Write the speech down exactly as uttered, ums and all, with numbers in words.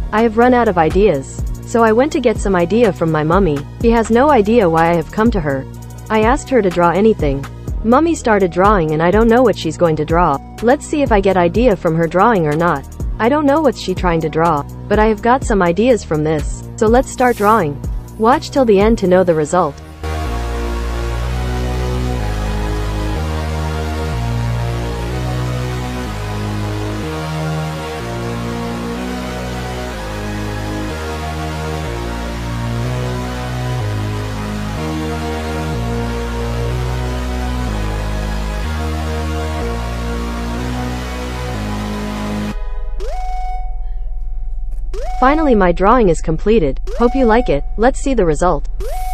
I have run out of ideas. So I went to get some idea from my mummy. She has no idea why I have come to her. I asked her to draw anything. Mummy started drawing and I don't know what she's going to draw. Let's see if I get idea from her drawing or not. I don't know what's she trying to draw, but I have got some ideas from this. So let's start drawing. Watch till the end to know the result. Finally my drawing is completed. Hope you like it. Let's see the result.